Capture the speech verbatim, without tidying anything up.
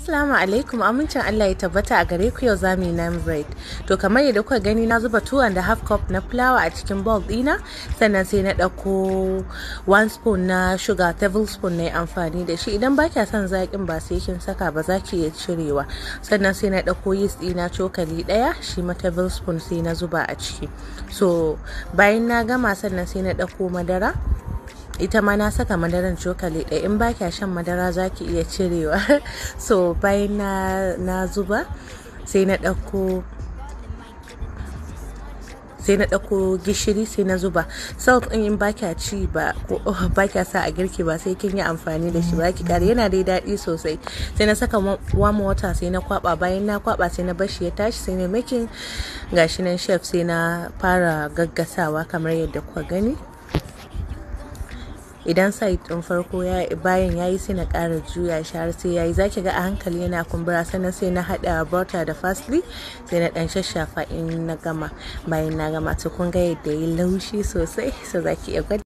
Assalamu alaikum, amincin Allah ya tabbata a gare ku. Yau zamu yi naan bread. To kamar yadda kuka gani, na zuba two and a half cup na flour a cikin bowl dina, sannan sai na dauko one spoon na sugar, tablespoon na yi amfani da shi. Idan ba kya son zaƙin ba sai kin saka ba, za ki iya cirewa. Sannan sai na dauko yeast dina cokali daya, shi ma tablespoon sai na zuba a ciki. So bayan na gama, sannan sai na dauko madara. Ita ma na saka madaran cokali ɗaya. In ba kya shan madara za ki iya cirewa. So bayan na, na zuba, sai na ɗauko sai na ɗauko gishiri sai na zuba. Salt ɗin in ba kya ci ba ko ba kya sa a girki ba sai kin yi amfani da shi, ba ki kare, yana dai daɗi sosai. Sai na saka warm water sai na kwaba. Bayan na kwaba sai na bashi ya tashi, sai na making gashi nan chef, sai na fara gaggasawa kamar yadda kuka gani. Idan side ɗin farko ya bayan yayi sai na ƙara juya shi har sai yayi, zaki ga a hankali yana kumbura. Sannan sai na haɗa butter da parsley, sai na ɗan shashafa in na gama. Bayan na gama, to kun ga yadda yayi laushi sosai, so zaki iya gwada.